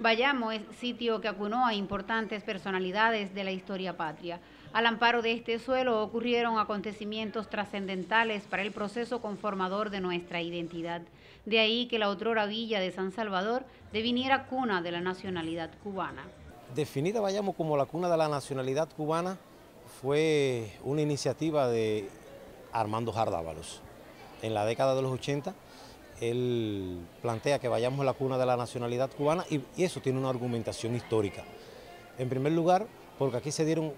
Bayamo es sitio que acunó a importantes personalidades de la historia patria. Al amparo de este suelo ocurrieron acontecimientos trascendentales para el proceso conformador de nuestra identidad. De ahí que la otrora villa de San Salvador deviniera cuna de la nacionalidad cubana. Definida Bayamo como la cuna de la nacionalidad cubana fue una iniciativa de Armando Jardávalos. En la década de los 80, él plantea que Bayamo es la cuna de la nacionalidad cubana y eso tiene una argumentación histórica. En primer lugar, porque aquí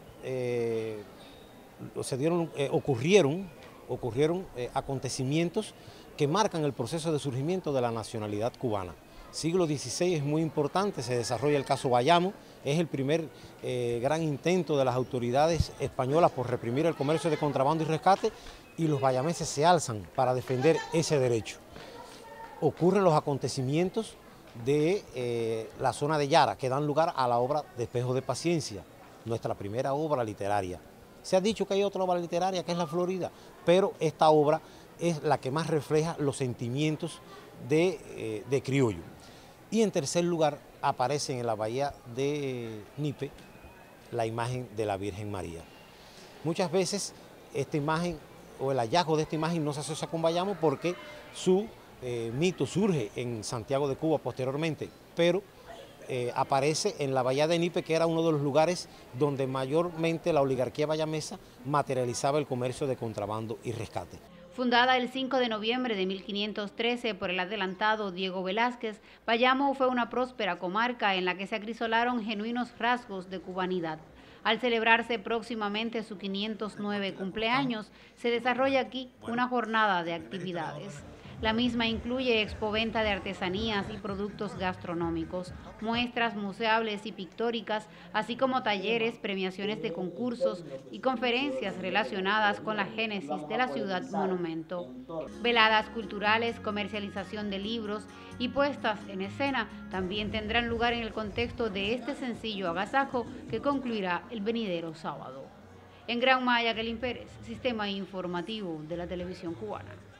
ocurrieron acontecimientos que marcan el proceso de surgimiento de la nacionalidad cubana. Siglo XVI es muy importante, se desarrolla el caso Bayamo, es el primer gran intento de las autoridades españolas por reprimir el comercio de contrabando y rescate, y los bayameses se alzan para defender ese derecho. Ocurren los acontecimientos de la zona de Yara, que dan lugar a la obra de Espejo de Paciencia, nuestra primera obra literaria. Se ha dicho que hay otra obra literaria, que es La Florida, pero esta obra es la que más refleja los sentimientos de criollo. Y en tercer lugar, aparece en la bahía de Nipe la imagen de la Virgen María. Muchas veces esta imagen o el hallazgo de esta imagen no se asocia con Bayamo porque su mito surge en Santiago de Cuba posteriormente, pero aparece en la bahía de Nipe, que era uno de los lugares donde mayormente la oligarquía bayamesa materializaba el comercio de contrabando y rescate. Fundada el 5 de noviembre de 1513 por el adelantado Diego Velázquez, Bayamo fue una próspera comarca en la que se acrisolaron genuinos rasgos de cubanidad. Al celebrarse próximamente su 509 cumpleaños, se desarrolla aquí una jornada de actividades. La misma incluye expoventa de artesanías y productos gastronómicos, muestras museables y pictóricas, así como talleres, premiaciones de concursos y conferencias relacionadas con la génesis de la ciudad monumento. Veladas culturales, comercialización de libros y puestas en escena también tendrán lugar en el contexto de este sencillo agasajo que concluirá el venidero sábado. En Gran Maya, Jacqueline Pérez, Sistema Informativo de la Televisión Cubana.